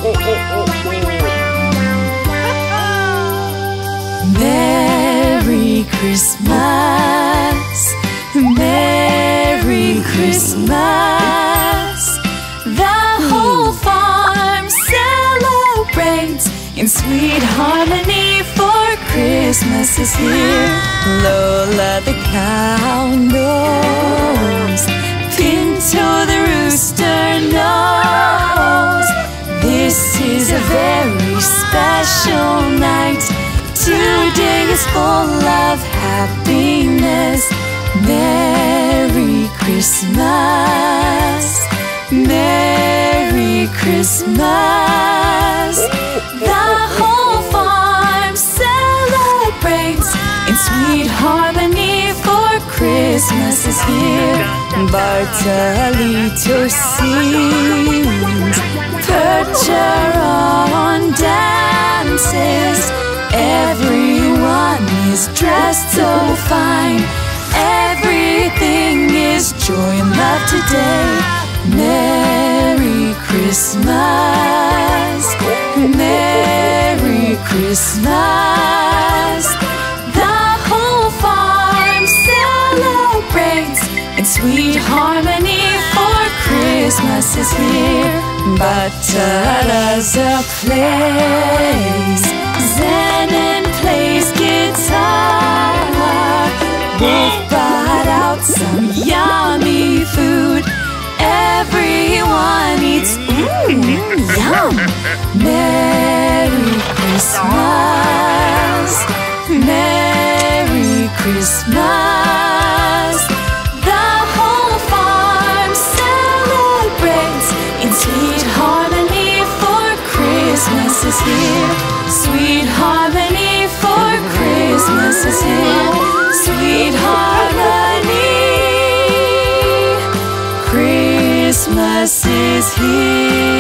Merry Christmas, Merry Christmas. The whole farm celebrates in sweet harmony, for Christmas is here. Lola the cow knows, Pinto the rooster knows, this is a very special night. Today is full of happiness. Merry Christmas, Merry Christmas. The whole farm celebrates in sweet harmony, for Christmas is here. Bartolito sings, Percheron dances, everyone is dressed so fine. Everything is joy and love today. Merry Christmas, Merry Christmas. The whole farm celebrates in sweet harmony, for Christmas is here. Balthazar plays, Zenon plays guitar. Wolf brought out some yummy food. Everyone eats, yum! Merry Christmas, Merry Christmas. The whole farm celebrates in sweet harmony, for Christmas is here. Sweet harmony, for Christmas is here. Sweet harmony, Christmas is here.